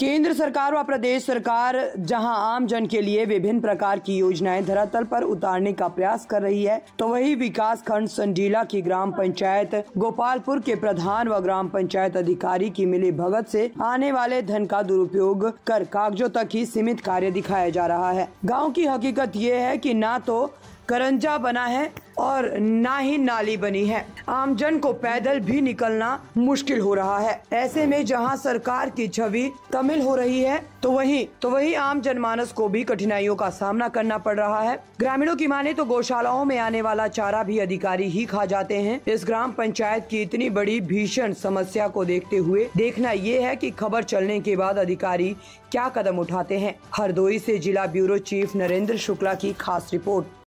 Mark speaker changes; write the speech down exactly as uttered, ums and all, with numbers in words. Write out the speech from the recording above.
Speaker 1: केंद्र सरकार व प्रदेश सरकार जहां आम जन के लिए विभिन्न प्रकार की योजनाएं धरातल पर उतारने का प्रयास कर रही है, तो वहीं विकास खंड संडीला की ग्राम पंचायत गोपालपुर के प्रधान व ग्राम पंचायत अधिकारी की मिली भगत से आने वाले धन का दुरुपयोग कर कागजों तक ही सीमित कार्य दिखाया जा रहा है। गाँव की हकीकत ये है कि ना तो करंजा बना है और ना ही नाली बनी है। आमजन को पैदल भी निकलना मुश्किल हो रहा है। ऐसे में जहां सरकार की छवि तमिल हो रही है, तो वहीं तो वहीं आम जनमानस को भी कठिनाइयों का सामना करना पड़ रहा है। ग्रामीणों की माने तो गौशालाओं में आने वाला चारा भी अधिकारी ही खा जाते हैं। इस ग्राम पंचायत की इतनी बड़ी भीषण समस्या को देखते हुए देखना ये है कि खबर चलने के बाद अधिकारी क्या कदम उठाते हैं। हरदोई से जिला ब्यूरो चीफ नरेंद्र शुक्ला की खास रिपोर्ट।